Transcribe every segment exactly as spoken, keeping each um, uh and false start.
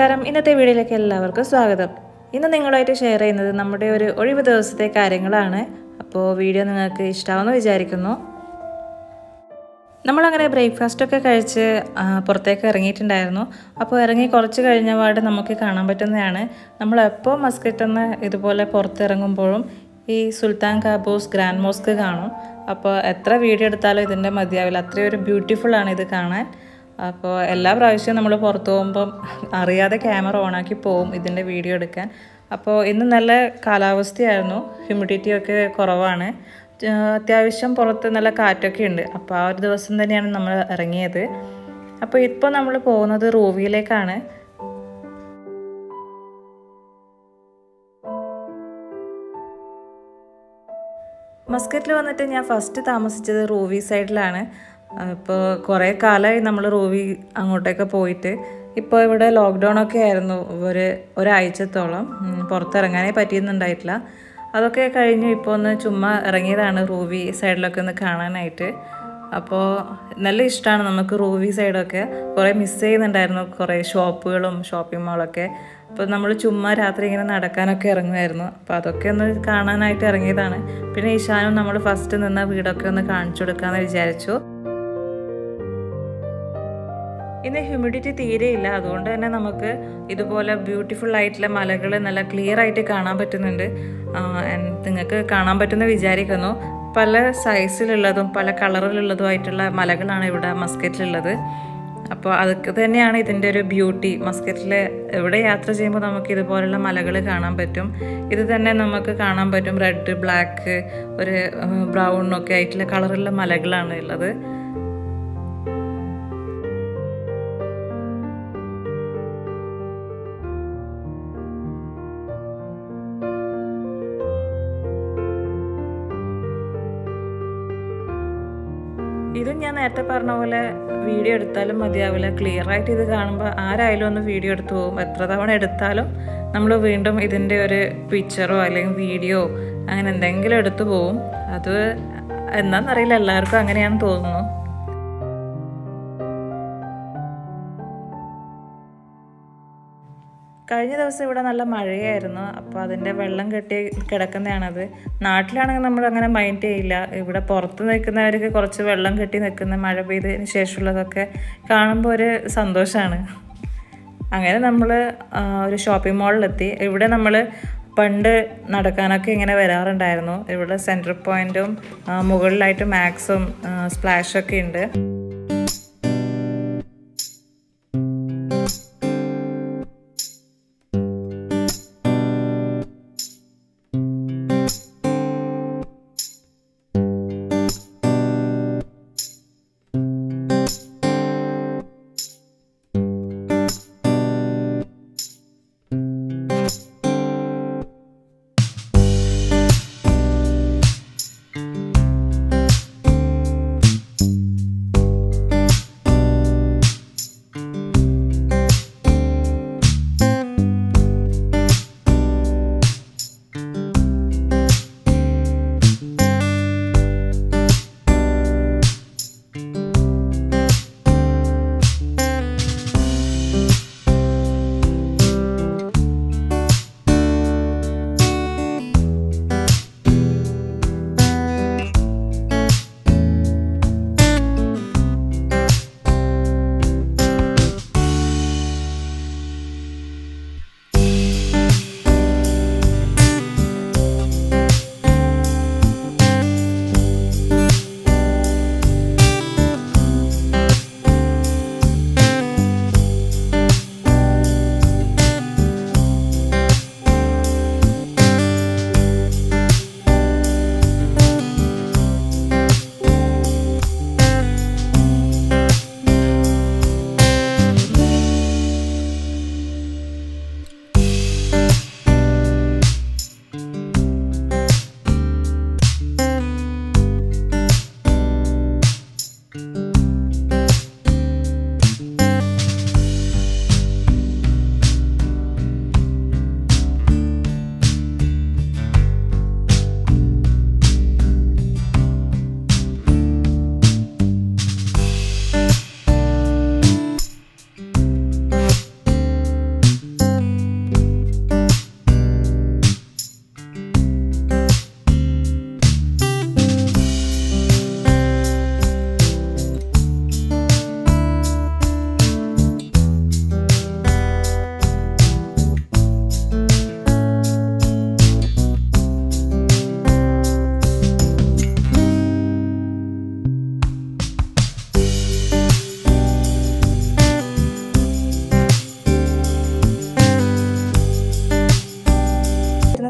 നമസ്കാരം. ഇന്നത്തെ വീഡിയോയിലേക്ക് എല്ലാവർക്കും സ്വാഗതം. ഇന്ന് നിങ്ങളുമായിട്ട് ഷെയർ ചെയ്യുന്നത് നമ്മുടെ ഒരു ഒഴിവ് ദിവസത്തെ കാര്യങ്ങളാണ്. അപ്പോൾ വീഡിയോ നിങ്ങൾക്ക് ഇഷ്ടമാവുമെന്ന് വിചാരിക്കുന്നു. നമ്മളങ്ങനെ ബ്രേക്ക്ഫാസ്റ്റൊക്കെ കഴിച്ച് പുറത്തേക്ക് ഇറങ്ങിയിട്ടുണ്ടായിരുന്നു. അപ്പോൾ ഇറങ്ങി കുറച്ച് കഴിഞ്ഞ പാട് നമുക്ക് കാണാൻ പറ്റുന്നതാണ്, നമ്മളെപ്പോൾ മസ്കറ്റിൽ നിന്ന് ഇതുപോലെ പുറത്തിറങ്ങുമ്പോഴും ഈ സുൽത്താൻ ഖാബൂസ് ഗ്രാൻഡ് മോസ്ക് കാണും. അപ്പോൾ എത്ര വീഡിയോ എടുത്താലും ഇതിൻ്റെ മതിയാവില്ല, അത്രയൊരു ബ്യൂട്ടിഫുള്ളാണ് ഇത് കാണാൻ. അപ്പോൾ എല്ലാ പ്രാവശ്യവും നമ്മൾ പുറത്ത് പോകുമ്പം അറിയാതെ ക്യാമറ ഓണാക്കി പോവും ഇതിൻ്റെ വീഡിയോ എടുക്കാൻ. അപ്പോൾ ഇന്ന് നല്ല കാലാവസ്ഥയായിരുന്നു, ഹ്യൂമിഡിറ്റിയൊക്കെ കുറവാണ്, അത്യാവശ്യം പുറത്ത് നല്ല കാറ്റൊക്കെ ഉണ്ട്. അപ്പോൾ ആ ഒരു ദിവസം തന്നെയാണ് നമ്മൾ ഇറങ്ങിയത്. അപ്പോൾ ഇപ്പോൾ നമ്മൾ പോകുന്നത് റൂവിയിലേക്കാണ്. മസ്കറ്റിൽ വന്നിട്ട് ഞാൻ ഫസ്റ്റ് താമസിച്ചത് റൂവി സൈഡിലാണ്. ഇപ്പോൾ കുറേ കാലമായി നമ്മൾ റൂവി അങ്ങോട്ടേക്ക് പോയിട്ട്. ഇപ്പോൾ ഇവിടെ ലോക്ക്ഡൗൺ ഒക്കെ ആയിരുന്നു ഒരു ഒരാഴ്ചത്തോളം, പുറത്തിറങ്ങാനേ പറ്റിയെന്നുണ്ടായിട്ടില്ല. അതൊക്കെ കഴിഞ്ഞ് ഇപ്പോൾ ഒന്ന് ചുമ്മാ ഇറങ്ങിയതാണ് റൂവി സൈഡിലൊക്കെ ഒന്ന് കാണാനായിട്ട്. അപ്പോൾ നല്ല ഇഷ്ടമാണ് നമുക്ക് റൂവി സൈഡൊക്കെ. കുറേ മിസ് ചെയ്യുന്നുണ്ടായിരുന്നു, കുറേ ഷോപ്പുകളും ഷോപ്പിംഗ് മാളൊക്കെ. അപ്പോൾ നമ്മൾ ചുമ്മാ രാത്രി ഇങ്ങനെ നടക്കാനൊക്കെ ഇറങ്ങുമായിരുന്നു. അപ്പോൾ അതൊക്കെ ഒന്ന് കാണാനായിട്ട് ഇറങ്ങിയതാണ്. പിന്നെ ഈശാനും നമ്മൾ ഫസ്റ്റ് നിന്ന വീടൊക്കെ ഒന്ന് കാണിച്ചു കൊടുക്കാമെന്ന് വിചാരിച്ചു. ഇന്ന് ഹ്യൂമിഡിറ്റി തീരെയില്ല, അതുകൊണ്ട് തന്നെ നമുക്ക് ഇതുപോലെ ബ്യൂട്ടിഫുൾ ആയിട്ടുള്ള മലകൾ നല്ല ക്ലിയർ ആയിട്ട് കാണാൻ പറ്റുന്നുണ്ട്. നിങ്ങൾക്ക് കാണാൻ പറ്റുന്ന വിചാരിക്കുന്നു. പല സൈസിലുള്ളതും പല കളറിലുള്ളതുമായിട്ടുള്ള മലകളാണ് ഇവിടെ മസ്കറ്റിലുള്ളത്. അപ്പോൾ അതൊക്കെ തന്നെയാണ് ഇതിൻ്റെ ഒരു ബ്യൂട്ടി. മസ്കറ്റിൽ എവിടെ യാത്ര ചെയ്യുമ്പോൾ നമുക്ക് ഇതുപോലുള്ള മലകൾ കാണാൻ പറ്റും. ഇത് തന്നെ നമുക്ക് കാണാൻ പറ്റും, റെഡ്, ബ്ലാക്ക്, ഒരു ബ്രൗൺ ഒക്കെ ആയിട്ടുള്ള കളറുള്ള മലകളാണ് ഉള്ളത്. ഇതും ഞാൻ നേരത്തെ പറഞ്ഞ പോലെ വീഡിയോ എടുത്താലും മതിയാവില്ല, ക്ലിയർ ആയിട്ട് ഇത് കാണുമ്പോൾ ആരായാലും ഒന്ന് വീഡിയോ എടുത്തു പോകും. എത്ര തവണ എടുത്താലും നമ്മൾ വീണ്ടും ഇതിൻ്റെ ഒരു പിക്ചറോ അല്ലെങ്കിൽ വീഡിയോ അങ്ങനെ എന്തെങ്കിലും എടുത്തു പോവും. അത് എന്താണെന്നറിയില്ല, എല്ലാവർക്കും അങ്ങനെയാണെന്ന് തോന്നുന്നു. കഴിഞ്ഞ ദിവസം ഇവിടെ നല്ല മഴയായിരുന്നു. അപ്പോൾ അതിൻ്റെ വെള്ളം കെട്ടി കിടക്കുന്നതാണത്. നാട്ടിലാണെങ്കിൽ നമ്മൾ അങ്ങനെ മൈൻഡ് ചെയ്യില്ല. ഇവിടെ പുറത്ത് നിൽക്കുന്നവർക്ക് കുറച്ച് വെള്ളം കെട്ടി നിൽക്കുന്ന മഴ പെയ്തതിന് ശേഷമുള്ളതൊക്കെ കാണുമ്പോൾ ഒരു സന്തോഷമാണ്. അങ്ങനെ നമ്മൾ ഒരു ഷോപ്പിംഗ് മാളിലെത്തി. ഇവിടെ നമ്മൾ പണ്ട് നടക്കാനൊക്കെ ഇങ്ങനെ വരാറുണ്ടായിരുന്നു. ഇവിടെ സെൻട്രൽ പോയിൻറ്റും മുകളിലായിട്ട് മാക്സും സ്പ്ലാഷൊക്കെ ഉണ്ട്.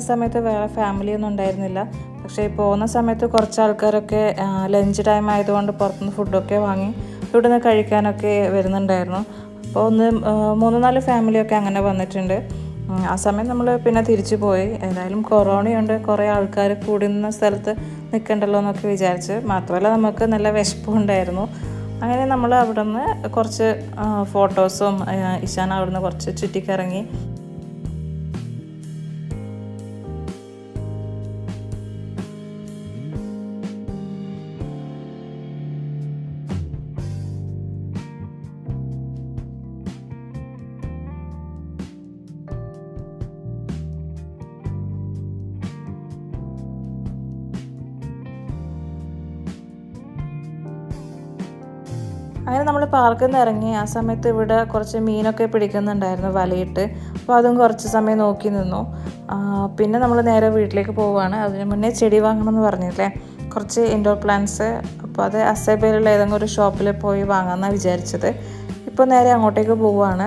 സമയത്ത് വേറെ ഫാമിലിയൊന്നും ഉണ്ടായിരുന്നില്ല. പക്ഷേ പോകുന്ന സമയത്ത് കുറച്ച് ആൾക്കാരൊക്കെ ലഞ്ച് ടൈം ആയതുകൊണ്ട് പുറത്തുനിന്ന് ഫുഡൊക്കെ വാങ്ങി ഇവിടെ നിന്ന് കഴിക്കാനൊക്കെ വരുന്നുണ്ടായിരുന്നു. അപ്പോൾ ഒന്ന് മൂന്ന് നാല് ഫാമിലിയൊക്കെ അങ്ങനെ വന്നിട്ടുണ്ട്. ആ സമയം നമ്മൾ പിന്നെ തിരിച്ചു പോയി. ഏതായാലും കൊറോണയുണ്ട്, കുറേ ആൾക്കാർ കൂടുന്ന സ്ഥലത്ത് നിൽക്കണ്ടല്ലോ എന്നൊക്കെ വിചാരിച്ച്. മാത്രമല്ല നമുക്ക് നല്ല വിശപ്പും ഉണ്ടായിരുന്നു. അങ്ങനെ നമ്മൾ അവിടെ നിന്ന് കുറച്ച് ഫോട്ടോസും ഇഷാൻ അവിടെ നിന്ന് കുറച്ച് ചുറ്റിക്കറങ്ങി. അങ്ങനെ നമ്മൾ പാർക്കിൽ നിന്ന് ഇറങ്ങി. ആ സമയത്ത് ഇവിടെ കുറച്ച് മീനൊക്കെ പിടിക്കുന്നുണ്ടായിരുന്നു വലയിട്ട്. അപ്പോൾ അതും കുറച്ച് സമയം നോക്കി നിന്നു. പിന്നെ നമ്മൾ നേരെ വീട്ടിലേക്ക് പോവുകയാണ്. അതിന് മുന്നേ ചെടി വാങ്ങണം എന്ന് പറഞ്ഞില്ലേ, കുറച്ച് ഇൻഡോർ പ്ലാന്റ്സ്. അപ്പോൾ അത് അസേബയിലുള്ള ഏതെങ്കിലും ഒരു ഷോപ്പിൽ പോയി വാങ്ങാമെന്നാണ് വിചാരിച്ചത്. ഇപ്പോൾ നേരെ അങ്ങോട്ടേക്ക് പോവുകയാണ്.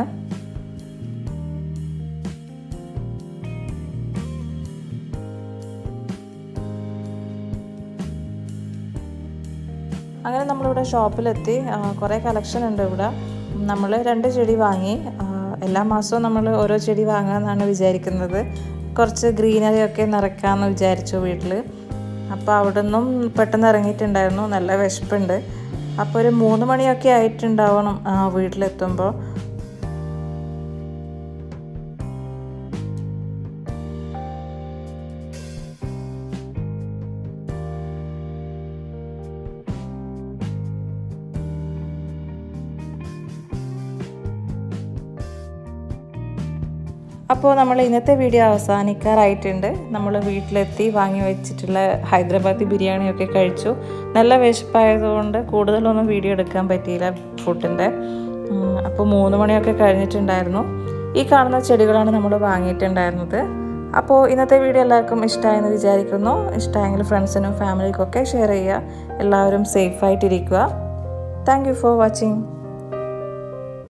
അങ്ങനെ നമ്മളിവിടെ ഷോപ്പിലെത്തി. കുറേ കളക്ഷൻ ഉണ്ട് ഇവിടെ. നമ്മൾ രണ്ട് ചെടി വാങ്ങി. എല്ലാ മാസവും നമ്മൾ ഓരോ ചെടി വാങ്ങാമെന്നാണ് വിചാരിക്കുന്നത്. കുറച്ച് ഗ്രീനറി ഒക്കെ നിറയ്ക്കാമെന്ന് വിചാരിച്ചു വീട്ടിൽ. അപ്പോൾ അവിടെ നിന്നും പെട്ടെന്ന് ഇറങ്ങിയിട്ടുണ്ടായിരുന്നു. നല്ല വിശപ്പുണ്ട്. അപ്പോൾ ഒരു മൂന്ന് മണിയൊക്കെ ആയിട്ടുണ്ടാവണം വീട്ടിലെത്തുമ്പോൾ. അപ്പോൾ നമ്മൾ ഇന്നത്തെ വീഡിയോ അവസാനിക്കാറായിട്ടുണ്ട്. നമ്മൾ വീട്ടിലെത്തി വാങ്ങി വെച്ചിട്ടുള്ള ഹൈദരാബാദി ബിരിയാണിയൊക്കെ കഴിച്ചു. നല്ല വിശപ്പായതുകൊണ്ട് കൂടുതലൊന്നും വീഡിയോ എടുക്കാൻ പറ്റിയില്ല ഫുഡിൻ്റെ. അപ്പോൾ മൂന്ന് മണിയൊക്കെ കഴിഞ്ഞിട്ടുണ്ടായിരുന്നു. ഈ കാണുന്ന ചെടികളാണ് നമ്മൾ വാങ്ങിയിട്ടുണ്ടായിരുന്നത്. അപ്പോൾ ഇന്നത്തെ വീഡിയോ എല്ലാവർക്കും ഇഷ്ടമായെന്ന് വിചാരിക്കുന്നു. ഇഷ്ടമായെങ്കിൽ ഫ്രണ്ട്സിനും ഫാമിലിക്കൊക്കെ ഷെയർ ചെയ്യുക. എല്ലാവരും സേഫായിട്ടിരിക്കുക. Thank you for watching.